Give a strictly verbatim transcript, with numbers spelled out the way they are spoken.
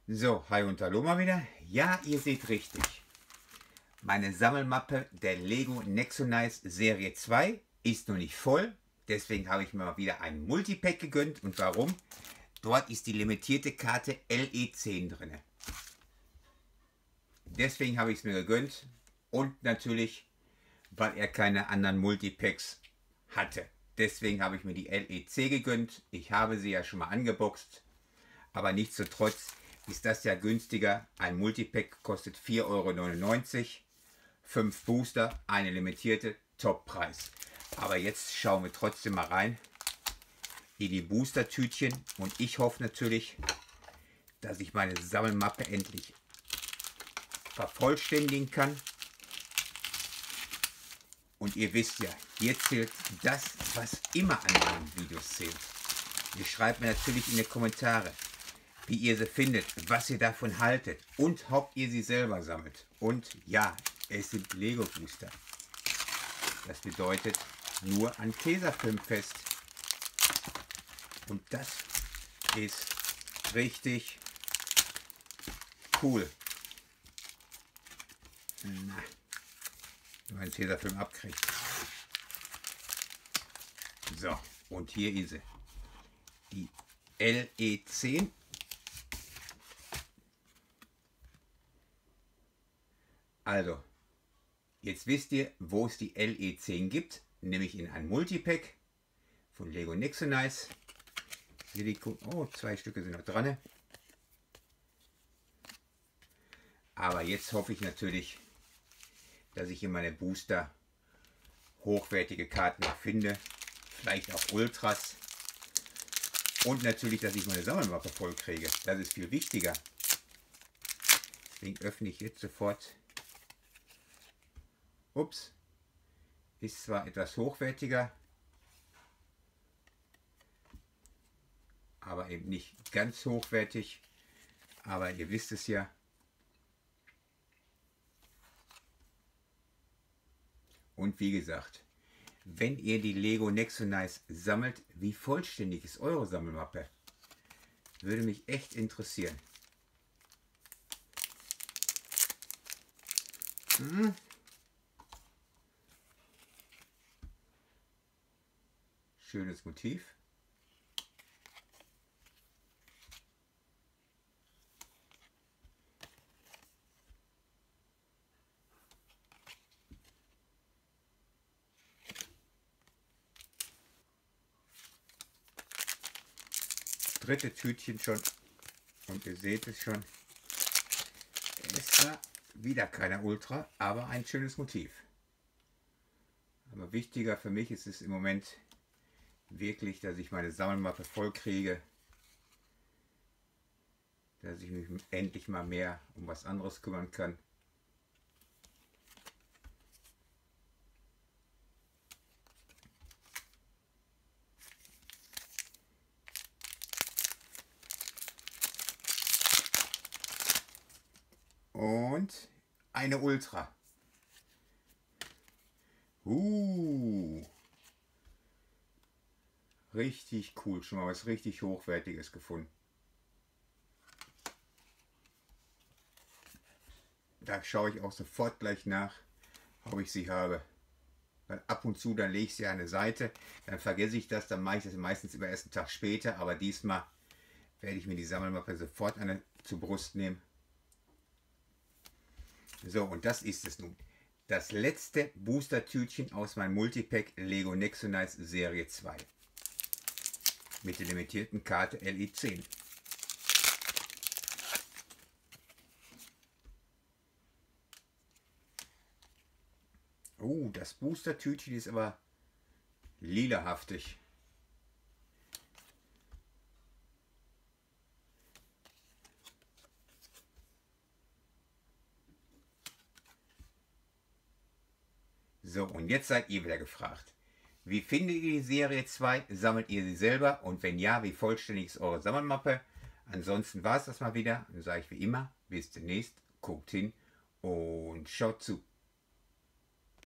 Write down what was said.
So, hi und hallo mal wieder. Ja, ihr seht richtig. Meine Sammelmappe der Lego Nexo-Nice Serie zwei ist noch nicht voll. Deswegen habe ich mir mal wieder ein Multipack gegönnt. Und warum? Dort ist die limitierte Karte L E zehn drin. Deswegen habe ich es mir gegönnt. Und natürlich, weil er keine anderen Multipacks hatte. Deswegen habe ich mir die L E C gegönnt. Ich habe sie ja schon mal angeboxt. Aber nichtsdestotrotz ist das ja günstiger. Ein Multipack kostet vier Euro neunundneunzig. fünf Booster, eine limitierte, Toppreis. Aber jetzt schauen wir trotzdem mal rein in die Booster-Tütchen. Und ich hoffe natürlich, dass ich meine Sammelmappe endlich vervollständigen kann. Und ihr wisst ja, hier zählt das, was immer an meinen Videos zählt. Ihr schreibt mir natürlich in die Kommentare, wie ihr sie findet, was ihr davon haltet und ob ihr sie selber sammelt. Und ja, es sind Lego Booster. Das bedeutet nur an Tesafilm fest. Und das ist richtig cool. Na, wenn man den Tesafilm abkriegt. So, und hier ist sie. Die L E zehn. Also, jetzt wisst ihr, wo es die L E zehn gibt, nämlich in einem Multipack von Lego Nexo-Nice. Silikon, oh, zwei Stücke sind noch dran. Aber jetzt hoffe ich natürlich, dass ich in meine Booster hochwertige Karten finde, vielleicht auch Ultras. Und natürlich, dass ich meine Sammelmappe voll kriege. Das ist viel wichtiger. Deswegen öffne ich jetzt sofort. Ups, ist zwar etwas hochwertiger, aber eben nicht ganz hochwertig. Aber ihr wisst es ja. Und wie gesagt, wenn ihr die Lego Nexo-Nice sammelt, wie vollständig ist eure Sammelmappe? Würde mich echt interessieren. Hm. Schönes Motiv. Dritte Tütchen schon. Und ihr seht es schon. Es war wieder keine Ultra, aber ein schönes Motiv. Aber wichtiger für mich ist es im Moment wirklich, dass ich meine Sammelmappe voll kriege, dass ich mich endlich mal mehr um was anderes kümmern kann. Und eine Ultra. Uh. Richtig cool, schon mal was richtig Hochwertiges gefunden. Da schaue ich auch sofort gleich nach, ob ich sie habe. Weil ab und zu, dann lege ich sie an eine Seite, dann vergesse ich das, dann mache ich das meistens über ersten Tag später, aber diesmal werde ich mir die Sammelmappe sofort eine zur Brust nehmen. So, und das ist es nun. Das letzte Booster-Tütchen aus meinem Multipack Lego Nexo-Nice Serie zwei. Mit der limitierten Karte L E zehn. Oh, das Booster-Tütchen ist aber lilahaftig. So, und jetzt seid ihr wieder gefragt. Wie findet ihr die Serie zwei? Sammelt ihr sie selber? Und wenn ja, wie vollständig ist eure Sammelmappe? Ansonsten war es das mal wieder. Dann sage ich wie immer, bis demnächst. Guckt hin und schaut zu.